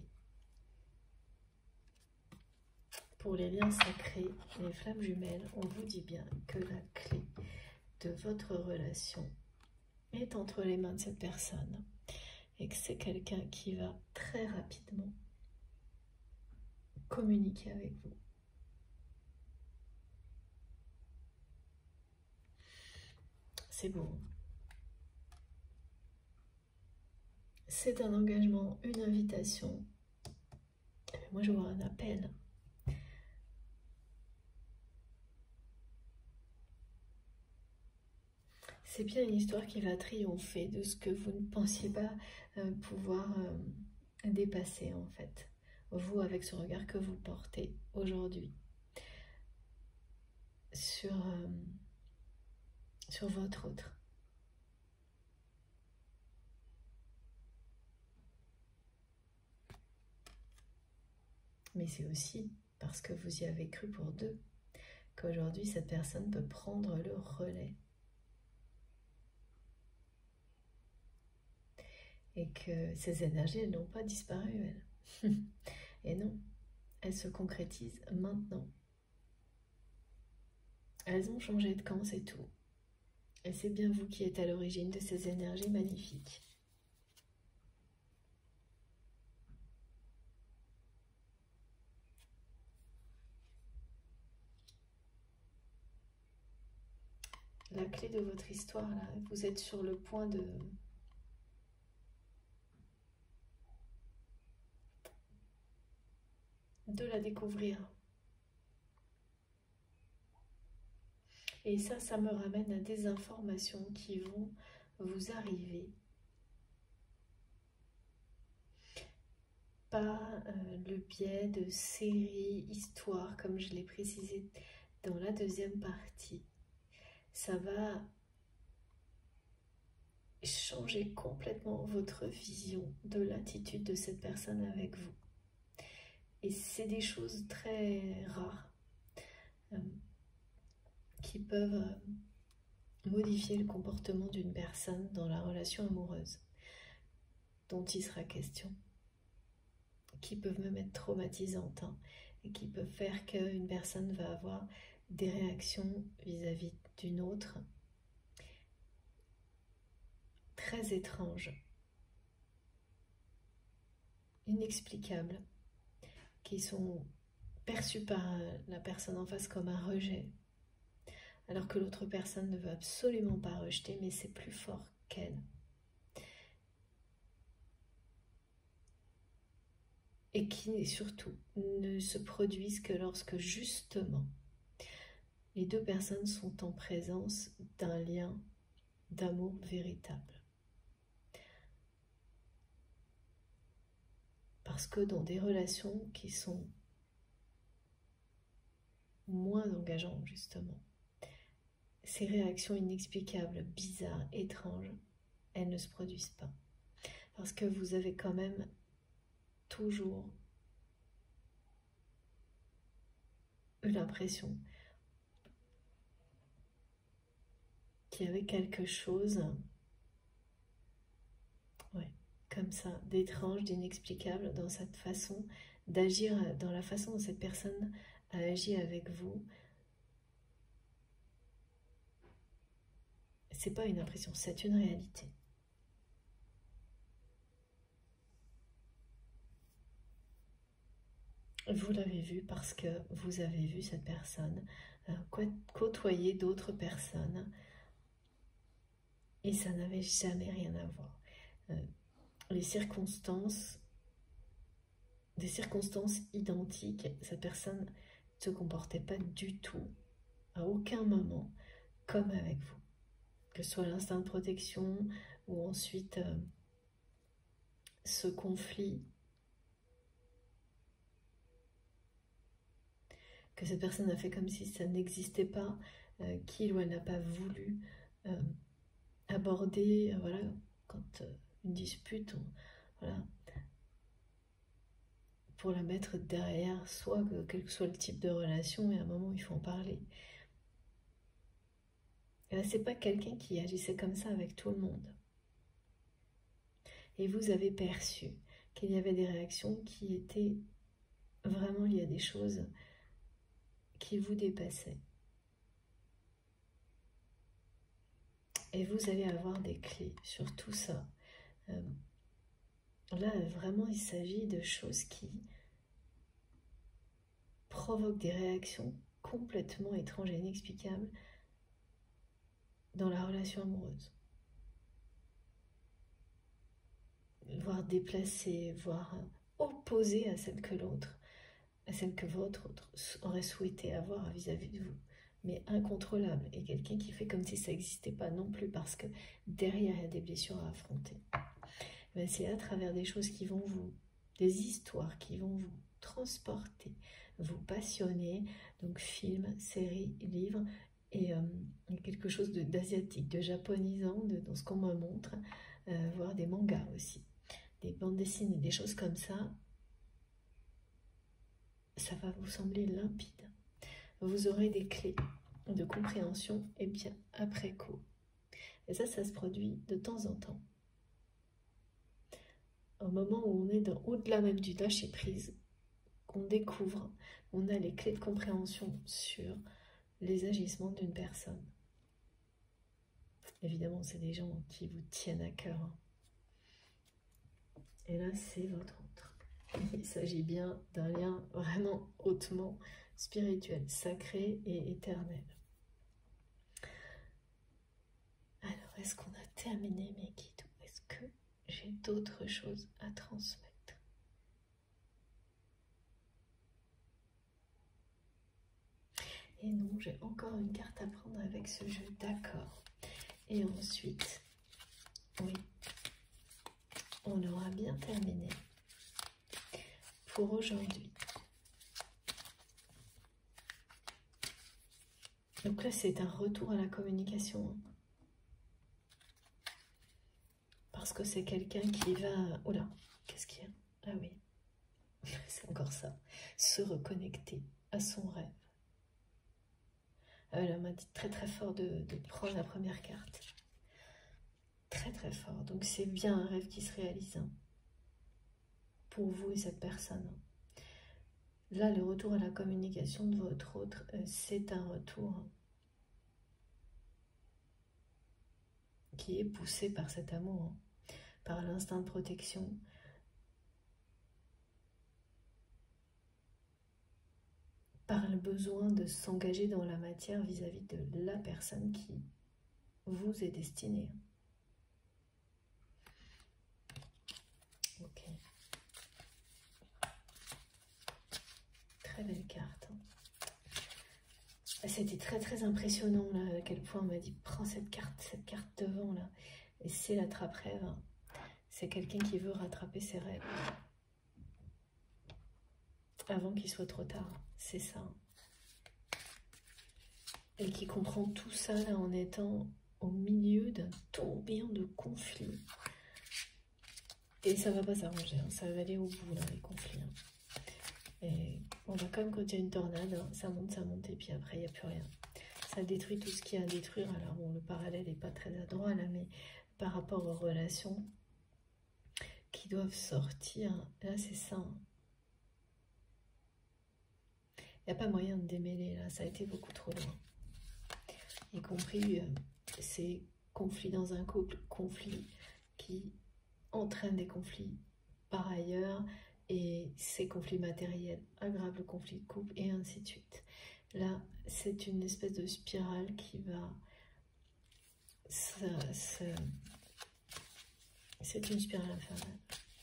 Pour les liens sacrés, les flammes jumelles, on vous dit bien que la clé de votre relation est entre les mains de cette personne et que c'est quelqu'un qui va très rapidement communiquer avec vous. C'est beau. C'est un engagement, une invitation. Moi, je vois un appel. C'est bien une histoire qui va triompher de ce que vous ne pensiez pas euh, pouvoir euh, dépasser, en fait. Vous, avec ce regard que vous portez aujourd'hui sur, euh, sur votre autre. Mais c'est aussi parce que vous y avez cru pour deux qu'aujourd'hui cette personne peut prendre le relais. Et que ces énergies, elles n'ont pas disparu, elles. Et non, elles se concrétisent maintenant. Elles ont changé de camp, c'est tout. Et c'est bien vous qui êtes à l'origine de ces énergies magnifiques. La clé de votre histoire, là, vous êtes sur le point de... de la découvrir. Et ça, ça me ramène à des informations qui vont vous arriver par euh, le biais de séries, histoires, comme je l'ai précisé dans la deuxième partie. Ça va changer complètement votre vision de l'attitude de cette personne avec vous. Et c'est des choses très rares euh, qui peuvent euh, modifier le comportement d'une personne dans la relation amoureuse dont il sera question, qui peuvent même être traumatisantes, hein, et qui peuvent faire qu'une personne va avoir des réactions vis-à-vis d'une autre très étranges, inexplicables, qui sont perçues par la personne en face comme un rejet, alors que l'autre personne ne veut absolument pas rejeter, mais c'est plus fort qu'elle. Et qui surtout ne se produisent que lorsque justement les deux personnes sont en présence d'un lien d'amour véritable. parce que dans des relations qui sont moins engageantes justement, ces réactions inexplicables, bizarres, étranges, elles ne se produisent pas. Parce que vous avez quand même toujours eu l'impression qu'il y avait quelque chose, ouais, comme ça, d'étrange, d'inexplicable dans cette façon d'agir, dans la façon dont cette personne a agi avec vous. C'est pas une impression, c'est une réalité. Vous l'avez vu parce que vous avez vu cette personne euh, côtoyer d'autres personnes et ça n'avait jamais rien à voir. Euh, les circonstances, des circonstances identiques, cette personne ne se comportait pas du tout, à aucun moment, comme avec vous. Que ce soit l'instinct de protection ou ensuite euh, ce conflit, que cette personne a fait comme si ça n'existait pas, euh, qu'il ou elle n'a pas voulu euh, aborder, euh, voilà, quand euh, une dispute, on, voilà, pour la mettre derrière soi, que, quel que soit le type de relation, et à un moment il faut en parler. Et là, c'est pas quelqu'un qui agissait comme ça avec tout le monde. Et vous avez perçu qu'il y avait des réactions qui étaient vraiment liées à des choses qui vous dépassaient. Et vous allez avoir des clés sur tout ça. Euh, là, vraiment, il s'agit de choses qui provoquent des réactions complètement étranges et inexplicables dans la relation amoureuse. Voire déplacées, voire opposées à celle que l'autre, à celle que votre autre aurait souhaité avoir vis-à-vis de vous. Mais incontrôlable, et quelqu'un qui fait comme si ça n'existait pas non plus, parce que derrière il y a des blessures à affronter. C'est à travers des choses qui vont vous, des histoires qui vont vous transporter, vous passionner, donc films, séries, livres, et euh, quelque chose d'asiatique, de, de japonisant, de, dans ce qu'on me montre, euh, voire des mangas aussi, des bandes dessinées, des choses comme ça, ça va vous sembler limpide. Vous aurez des clés de compréhension et bien après coup. Et ça, ça se produit de temps en temps. Au moment où on est au-delà même du lâcher prise, qu'on découvre, on a les clés de compréhension sur les agissements d'une personne. Évidemment, c'est des gens qui vous tiennent à cœur. Et là, c'est votre autre. Il s'agit bien d'un lien vraiment hautement spirituel, sacré et éternel. Alors, est-ce qu'on a terminé mes guides ou est-ce que j'ai d'autres choses à transmettre? Et non, j'ai encore une carte à prendre avec ce jeu, d'accord. Et ensuite, oui, on aura bien terminé pour aujourd'hui. Donc là, c'est un retour à la communication. Parce que c'est quelqu'un qui va... Oh là, qu'est-ce qu'il y a? Ah oui, c'est encore ça. Se reconnecter à son rêve. Ah, elle m'a dit très très fort de, de prendre la première carte. Très très fort. Donc c'est bien un rêve qui se réalise. Hein, pour vous et cette personne. Là, le retour à la communication de votre autre, euh, c'est un retour qui est poussé par cet amour, hein, par l'instinct de protection, par le besoin de s'engager dans la matière vis-à-vis de la personne qui vous est destinée. Ok. Très belle carte. C'était très très impressionnant là, à quel point on m'a dit prends cette carte, cette carte devant là. Et c'est l'attrape-rêve. C'est quelqu'un qui veut rattraper ses rêves. avant qu'il soit trop tard. C'est ça. Et qui comprend tout ça là en étant au milieu d'un tourbillon de conflits. Et ça va pas s'arranger, hein. Ça va aller au bout là, les conflits. Hein. Et on va quand même quand il y a une tornade, hein, ça monte, ça monte, et puis après il n'y a plus rien. Ça détruit tout ce qu'il y a à détruire. Alors bon, le parallèle n'est pas très adroit là, mais par rapport aux relations qui doivent sortir, là c'est ça. Il n'y a pas moyen de démêler là, ça a été beaucoup trop loin. Y compris euh, ces conflits dans un couple, conflits qui entraînent des conflits par ailleurs, et ces conflits matériels aggravent le conflit de couple, et ainsi de suite. Là, c'est une espèce de spirale qui va... C'est une spirale infernale.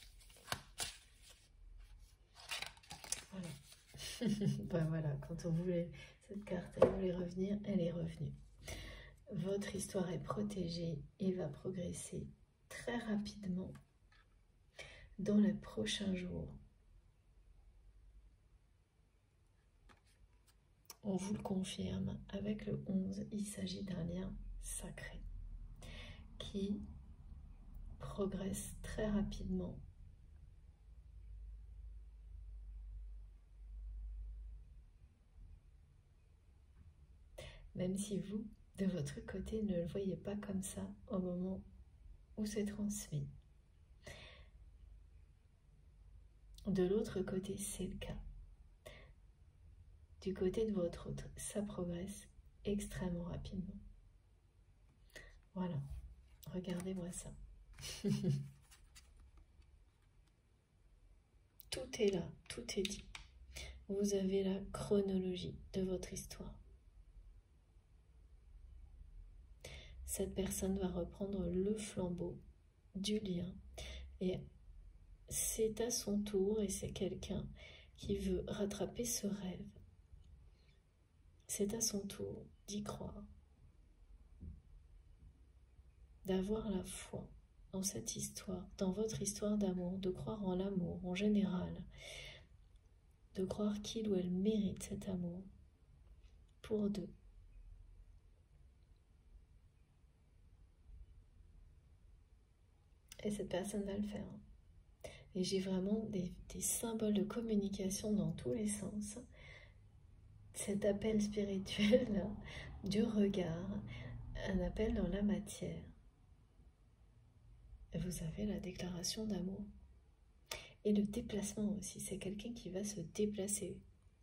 Voilà. Ben voilà, quand on voulait cette carte, elle voulait revenir, elle est revenue. Votre histoire est protégée et va progresser très rapidement dans les prochains jours. On vous le confirme, avec le onze, il s'agit d'un lien sacré qui progresse très rapidement. Même si vous, de votre côté, ne le voyez pas comme ça au moment où c'est transmis. De l'autre côté, c'est le cas. Du côté de votre autre, ça progresse extrêmement rapidement. Voilà, regardez-moi ça. Tout est là, tout est dit. Vous avez la chronologie de votre histoire. Cette personne va reprendre le flambeau du lien, et c'est à son tour, et c'est quelqu'un qui veut rattraper ce rêve. C'est à son tour d'y croire, d'avoir la foi dans cette histoire, dans votre histoire d'amour, de croire en l'amour en général, de croire qu'il ou elle mérite cet amour pour deux. Et cette personne va le faire. Et j'ai vraiment des, des symboles de communication dans tous les sens. Cet appel spirituel là, du regard, un appel dans la matière. Vous avez la déclaration d'amour. Et le déplacement aussi, c'est quelqu'un qui va se déplacer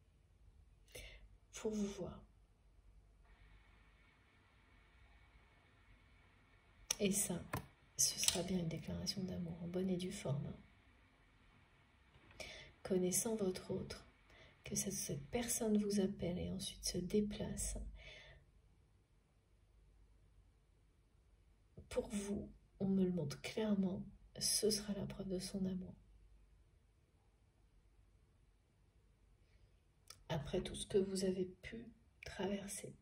pour vous voir. Et ça, ce sera bien une déclaration d'amour en bonne et due forme. Connaissant votre autre, que cette, cette personne vous appelle et ensuite se déplace, pour vous, on me le montre clairement, ce sera la preuve de son amour. Après tout ce que vous avez pu traverser,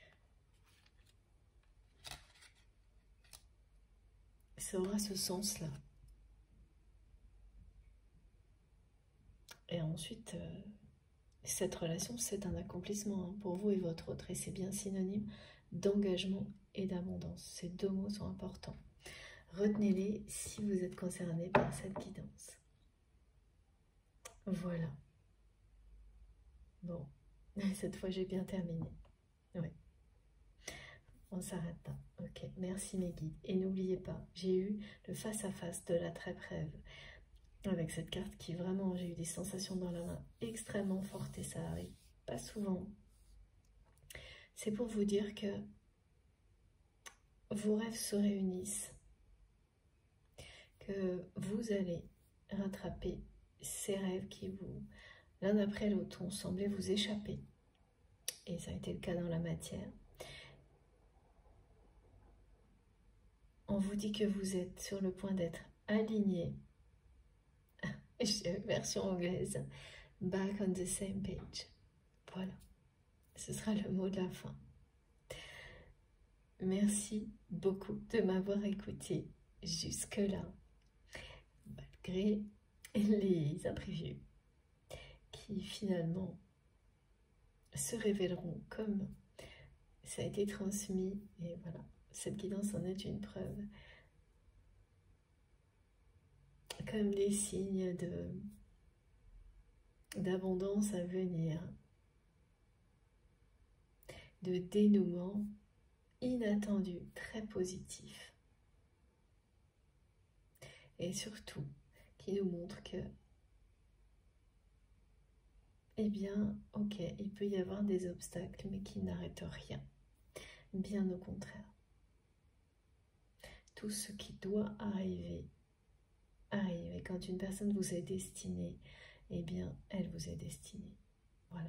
ça aura ce sens-là. Et ensuite, euh, cette relation, c'est un accomplissement hein, pour vous et votre autre. Et c'est bien synonyme d'engagement et d'abondance. Ces deux mots sont importants. Retenez-les si vous êtes concerné par cette guidance. Voilà. Bon, cette fois, j'ai bien terminé. Oui. On s'arrête là. Ok, merci mes guides. Et n'oubliez pas, j'ai eu le face-à-face de la très brève avec cette carte qui vraiment, j'ai eu des sensations dans la main extrêmement fortes et ça arrive pas souvent. C'est pour vous dire que vos rêves se réunissent, que vous allez rattraper ces rêves qui vous, l'un après l'autre, ont semblé vous échapper. Et ça a été le cas dans la matière. On vous dit que vous êtes sur le point d'être aligné. Version anglaise. Back on the same page. Voilà. Ce sera le mot de la fin. Merci beaucoup de m'avoir écouté jusque-là. Malgré les imprévus qui finalement se révéleront comme ça a été transmis. Et voilà, cette guidance en est une preuve. Comme des signes de d'abondance à venir, de dénouement inattendu, très positif. Et surtout, qui nous montre que, eh bien, ok, il peut y avoir des obstacles, mais qui n'arrêtent rien. Bien au contraire. Tout ce qui doit arriver, arrive. Et quand une personne vous est destinée, eh bien, elle vous est destinée. Voilà.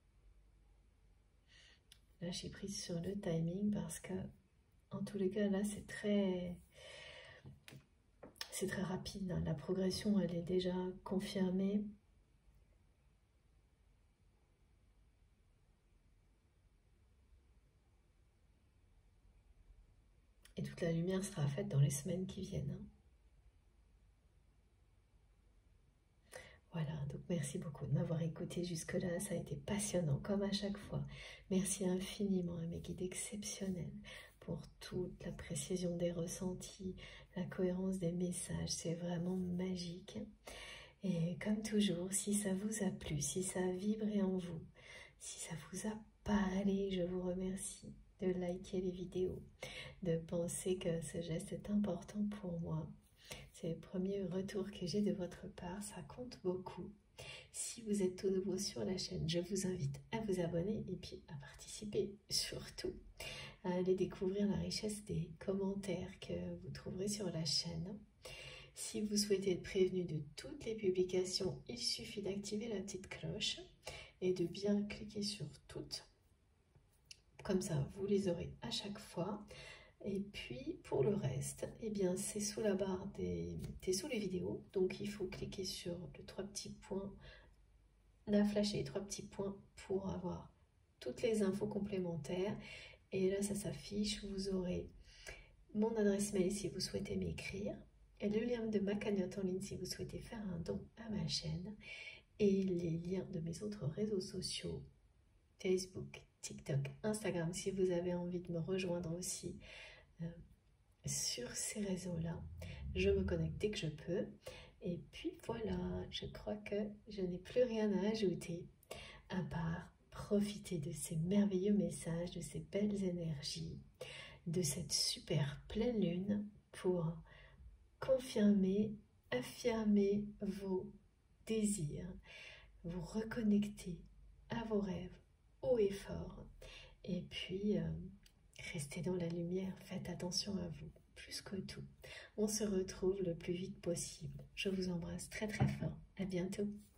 Lâchez prise sur le timing parce que, en tous les cas, là, c'est très... C'est très rapide. Hein. La progression, elle est déjà confirmée. Et toute la lumière sera faite dans les semaines qui viennent. Hein. Voilà, donc merci beaucoup de m'avoir écouté jusque-là, ça a été passionnant comme à chaque fois. Merci infiniment à mes guides exceptionnels pour toute la précision des ressentis, la cohérence des messages, c'est vraiment magique. Et comme toujours, si ça vous a plu, si ça a vibré en vous, si ça vous a parlé, je vous remercie de liker les vidéos, de penser que ce geste est important pour moi. C'est le premier retour que j'ai de votre part, ça compte beaucoup. Si vous êtes tout nouveau sur la chaîne, je vous invite à vous abonner et puis à participer, surtout à aller découvrir la richesse des commentaires que vous trouverez sur la chaîne. Si vous souhaitez être prévenu de toutes les publications, il suffit d'activer la petite cloche et de bien cliquer sur toutes. Comme ça, vous les aurez à chaque fois. Et puis, pour le reste, eh bien, c'est sous la barre des... c'est sous les vidéos. Donc, il faut cliquer sur les trois petits points, la flèche et les trois petits points pour avoir toutes les infos complémentaires. Et là, ça s'affiche. Vous aurez mon adresse mail si vous souhaitez m'écrire. Et le lien de ma cagnotte en ligne si vous souhaitez faire un don à ma chaîne. Et les liens de mes autres réseaux sociaux. Facebook, TikTok, Instagram, si vous avez envie de me rejoindre aussi euh, sur ces réseaux-là. Je me connecte dès que je peux. Et puis voilà, je crois que je n'ai plus rien à ajouter, à part profiter de ces merveilleux messages, de ces belles énergies, de cette super pleine lune pour confirmer, affirmer vos désirs, vous reconnecter à vos rêves, haut et fort, et puis euh, restez dans la lumière, faites attention à vous, plus que tout. On se retrouve le plus vite possible. Je vous embrasse très très fort, à bientôt.